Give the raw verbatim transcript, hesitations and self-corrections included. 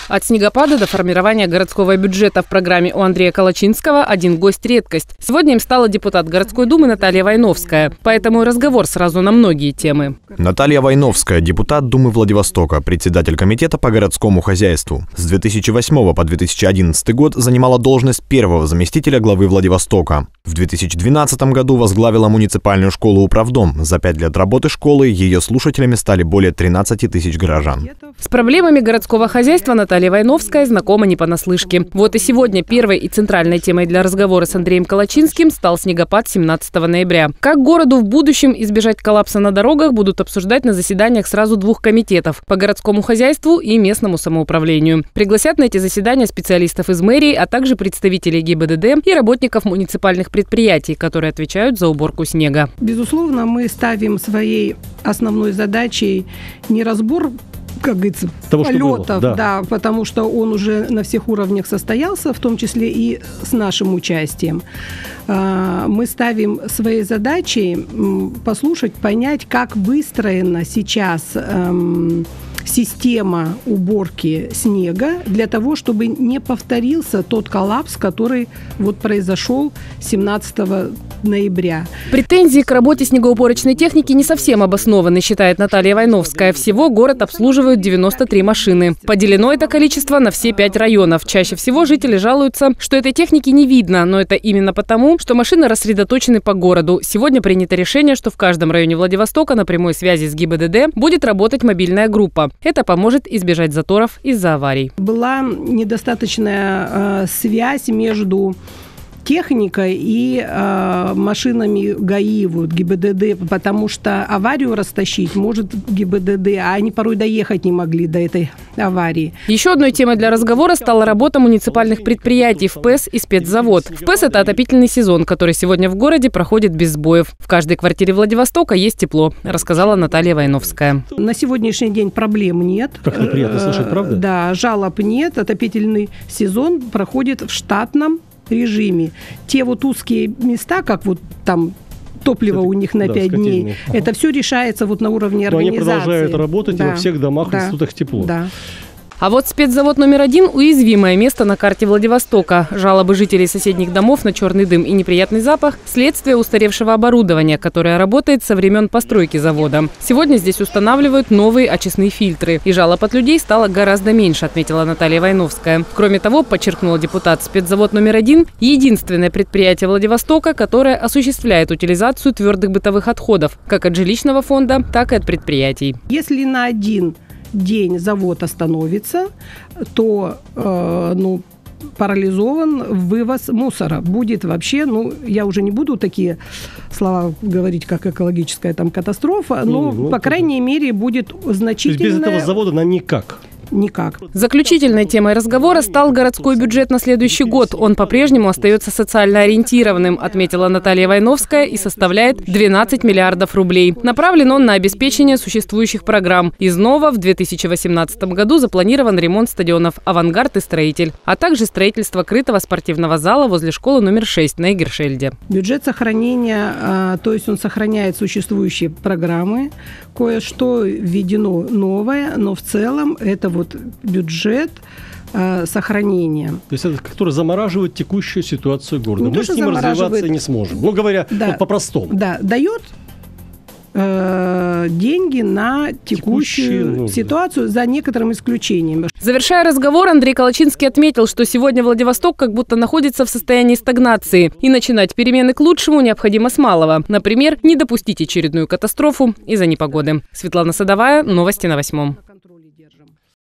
От снегопада до формирования городского бюджета в программе у Андрея Калачинского один гость – редкость. Сегодня им стала депутат городской думы Наталья Войновская. Поэтому и разговор сразу на многие темы. Наталья Войновская, депутат Думы Владивостока, председатель комитета по городскому хозяйству. С две тысячи восьмого по две тысячи одиннадцатый год занимала должность первого заместителя главы Владивостока. В две тысячи двенадцатом году возглавила муниципальную школу «Управдом». За пять лет работы школы ее слушателями стали более тринадцати тысяч горожан. С проблемами городского хозяйства Наталья Войновская знакома не понаслышке. Вот и сегодня первой и центральной темой для разговора с Андреем Калачинским стал снегопад семнадцатого ноября. Как городу в будущем избежать коллапса на дорогах, будут обсуждать на заседаниях сразу двух комитетов – по городскому хозяйству и местному самоуправлению. Пригласят на эти заседания специалистов из мэрии, а также представителей ГИБДД и работников муниципальных предприятий, которые отвечают за уборку снега. Безусловно, мы ставим своей основной задачей не разбор, как говорится, того, полетов, да. да, потому что он уже на всех уровнях состоялся, в том числе и с нашим участием. Мы ставим своей задачей послушать, понять, как выстроена сейчас система уборки снега для того, чтобы не повторился тот коллапс, который вот произошел семнадцатого ноября. Претензии к работе снегоуборочной техники не совсем обоснованы, считает Наталья Войновская. Всего город обслуживают девяносто три машины. Поделено это количество на все пять районов. Чаще всего жители жалуются, что этой техники не видно, но это именно потому, что машины рассредоточены по городу. Сегодня принято решение, что в каждом районе Владивостока на прямой связи с ГИБДД будет работать мобильная группа. Это поможет избежать заторов из-за аварий. Была недостаточная э, связь между техникой и э, машинами ГАИ, вот, ГИБДД, потому что аварию растащить может ГИБДД, а они порой доехать не могли до этой аварии. Еще одной темой для разговора стала работа муниципальных предприятий ФПЭС и спецзавод. ФПЭС – это отопительный сезон, который сегодня в городе проходит без сбоев. В каждой квартире Владивостока есть тепло, рассказала Наталья Войновская. На сегодняшний день проблем нет. Как неприятно слышать, правда? Да, жалоб нет. Отопительный сезон проходит в штатном режиме. Те вот узкие места, как вот там топливо у них на пять да, дней, ага. это все решается вот на уровне Но организации. Они продолжают работать, да. и во всех домах да. и институтах тепло. Да. А вот спецзавод номер один – уязвимое место на карте Владивостока. Жалобы жителей соседних домов на черный дым и неприятный запах – следствие устаревшего оборудования, которое работает со времен постройки завода. Сегодня здесь устанавливают новые очистные фильтры. И жалоб от людей стало гораздо меньше, отметила Наталья Войновская. Кроме того, подчеркнула депутат, спецзавод номер один – единственное предприятие Владивостока, которое осуществляет утилизацию твердых бытовых отходов как от жилищного фонда, так и от предприятий. Если на один день завод остановится, то э, ну, парализован вывоз мусора. Будет вообще, ну, я уже не буду такие слова говорить, как экологическая там катастрофа, но, ну, по крайней мере, будет значительная... То есть без этого завода на никак? Никак. Заключительной темой разговора стал городской бюджет на следующий год. Он по-прежнему остается социально ориентированным, отметила Наталья Войновская, и составляет двенадцать миллиардов рублей. Направлен он на обеспечение существующих программ. Из нового в две тысячи восемнадцатом году запланирован ремонт стадионов «Авангард» и «Строитель», а также строительство крытого спортивного зала возле школы номер шесть на Эгершельде. Бюджет сохранения, то есть он сохраняет существующие программы, кое-что введено новое, но в целом это вот Вот бюджет э, сохранения. То есть это который замораживает текущую ситуацию города. Не Мы то, с ним развиваться не сможем. Ну, говоря да, вот по-простому. Да, дает э, деньги на текущую Текущие, ситуацию, ну, за некоторым исключением. Завершая разговор, Андрей Калачинский отметил, что сегодня Владивосток как будто находится в состоянии стагнации. И начинать перемены к лучшему необходимо с малого. Например, не допустить очередную катастрофу из-за непогоды. Светлана Садовая, новости на восьмом.